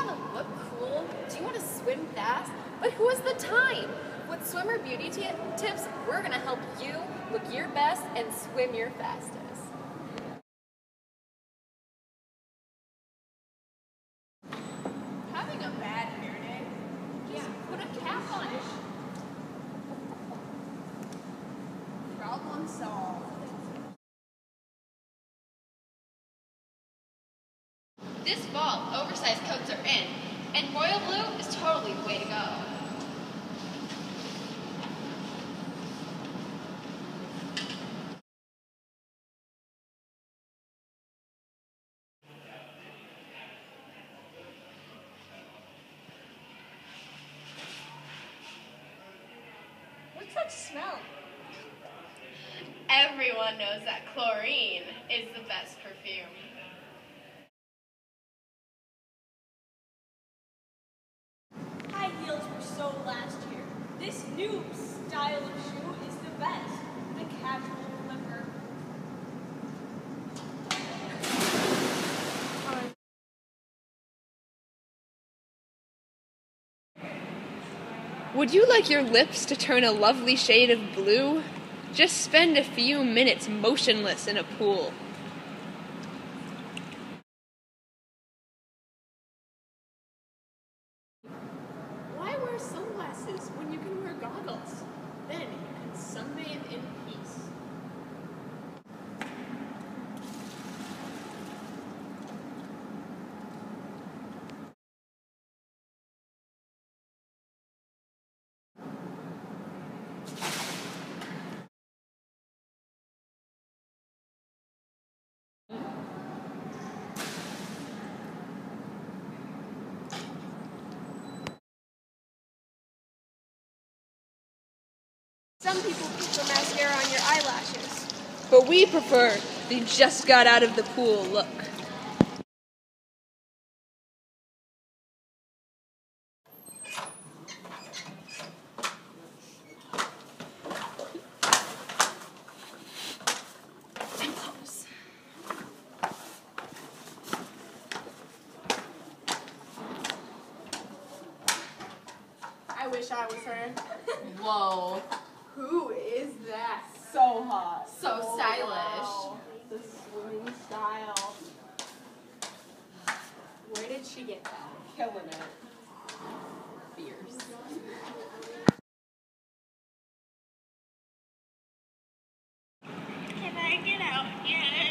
want to look cool? Do you want to swim fast? But who has the time? With Swimmer Beauty Tips, we're going to help you look your best and swim your fastest. Having a bad hair day? Just put a cap on it. Problem solved. This fall, oversized coats are in, and royal blue is totally the way to go. What's that smell? Everyone knows that chlorine is the best perfume. High heels were so last year. This new style of shoe is the best. The casual flipper. Would you like your lips to turn a lovely shade of blue? Just spend a few minutes motionless in a pool. Why wear sunglasses when you can wear goggles? Then you can sunbathe in peace. Some people put mascara on your eyelashes. But we prefer the just got out of the pool look. I wish I was her. Whoa. Who is that? So hot. So stylish. Wow. The swimming style. Where did she get that? Killing it. Fierce. Can I get out yet?